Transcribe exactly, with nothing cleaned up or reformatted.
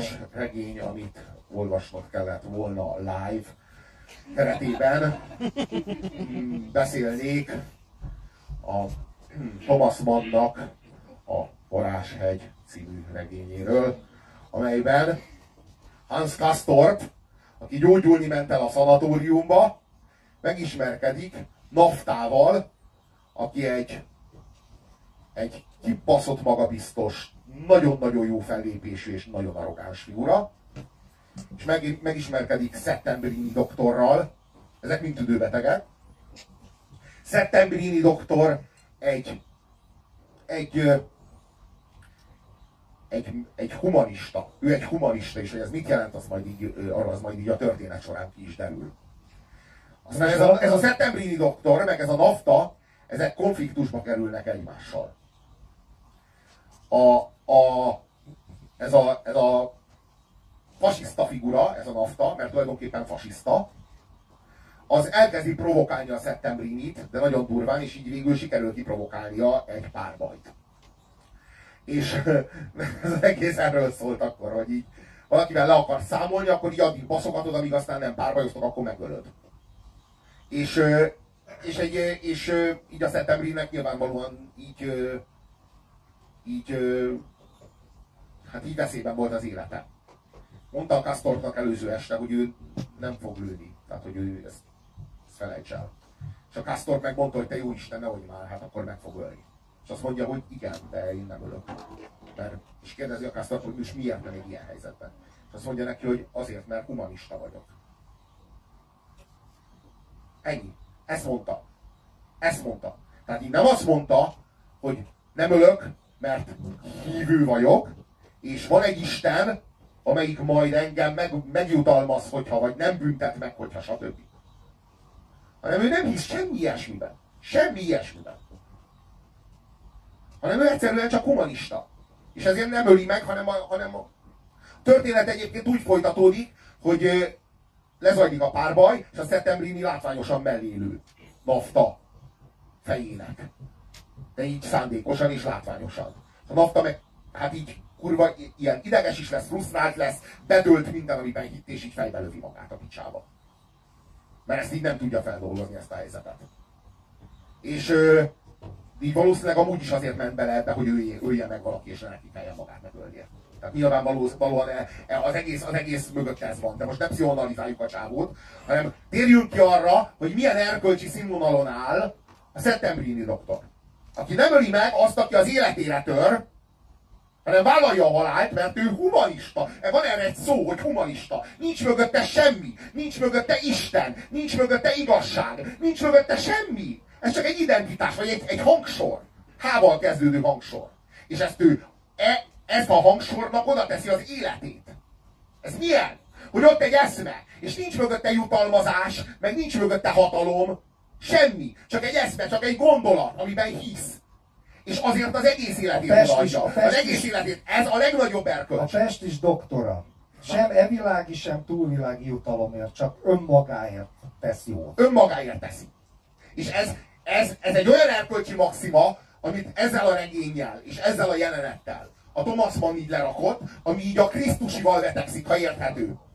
regény, amit olvasnod kellett volna live keretében. Beszélnék a Thomas Mannnak a Varázshegy című regényéről, amelyben Hans Castorp, aki gyógyulni ment el a szanatóriumba, megismerkedik Naftával, aki egy, egy kibaszott magabiztos, nagyon-nagyon jó fellépésű és nagyon arrogáns figura, és meg, megismerkedik Settembrini doktorral, ezek mind tüdőbetegek. Settembrini doktor egy, egy, egy, egy humanista. Ő egy humanista, és hogy ez mit jelent, az majd így, arra az majd így a történet során ki is derül. Aztán ez a, ez a Settembrini doktor, meg ez a Nafta, ezek konfliktusba kerülnek egymással. A, a, ez, a, ez a fasiszta figura, ez a Nafta, mert tulajdonképpen fasiszta, az elkezdi provokálni a Settembrinit, de nagyon durván, és így végül sikerül kiprovokálnia egy párbajt. És ez az egész erről szólt akkor, hogy így valakivel le akar számolni, akkor így addig baszogatod, amíg aztán nem párbajoztok, akkor megölöd. És, és, egy, és így a Settembrinnek nyilvánvalóan így, így, hát így veszélyben volt az élete. Mondta a Castorpnak előző este, hogy ő nem fog lőni. Tehát, hogy ő ezt, ezt felejts el. És a Castorp megmondta, hogy te jó Isten, nehogy már, hát akkor meg fog ölni. És azt mondja, hogy igen, de én nem ölök. Mert, és kérdezi a Castorp, hogy most miért nem egy ilyen helyzetben. És azt mondja neki, hogy azért, mert humanista vagyok. Ennyi. Ezt mondta. Ezt mondta. Tehát így nem azt mondta, hogy nem ölök, mert hívő vagyok, és van egy Isten, amelyik majd engem meg, megjutalmaz, hogyha, vagy nem büntet meg, hogyha, stb. Hanem ő nem hisz semmi ilyesmiben. Semmi ilyesmiben. Hanem ő egyszerűen csak humanista. És ezért nem öli meg, hanem a, hanem a történet egyébként úgy folytatódik, hogy lezajlik a párbaj, és a Settembrini látványosan mellé lő Nafta fejének. De így szándékosan és látványosan. A Nafta meg, hát így kurva, ilyen ideges is lesz, frusztrált lesz, bedölt minden, amiben hitt, és így fejbe lövi magát a picsába. Mert ezt így nem tudja feldolgozni, ezt a helyzetet. És ö, így valószínűleg amúgy is azért ment bele ebbe, hogy ölje, ölje meg valaki, és neki kelljen magát megölnie. Tehát nyilvánvalóan az egész, az egész mögött ez van. De most nem pszichoanalizáljuk a csávót, hanem térjünk ki arra, hogy milyen erkölcsi színvonalon áll a Settembrini doktor. Aki nem öli meg azt, aki az életére tör, hanem vállalja a halált, mert ő humanista. Van erre egy szó, hogy humanista. Nincs mögötte semmi. Nincs mögötte Isten. Nincs mögötte igazság. Nincs mögötte semmi. Ez csak egy identitás, vagy egy, egy hangsor. Hával kezdődő hangsor. És ezt ő, e, ezt a hangsornak oda teszi az életét. Ez milyen? Hogy ott egy eszme, és nincs mögötte jutalmazás, meg nincs mögötte hatalom. Semmi. Csak egy eszme, csak egy gondolat, amiben hisz. És azért az egész életét odaadja. Az egész életét. Ez a legnagyobb erkölcs. A pestis doktora. Sem evilági, sem túlvilági jutalomért, csak önmagáért tesz jót. Önmagáért teszi. És ez, ez, ez egy olyan erkölcsi maxima, amit ezzel a regénnyel és ezzel a jelenettel a Thomas Mann így lerakott, ami így a Krisztusival vetekszik, ha érthető.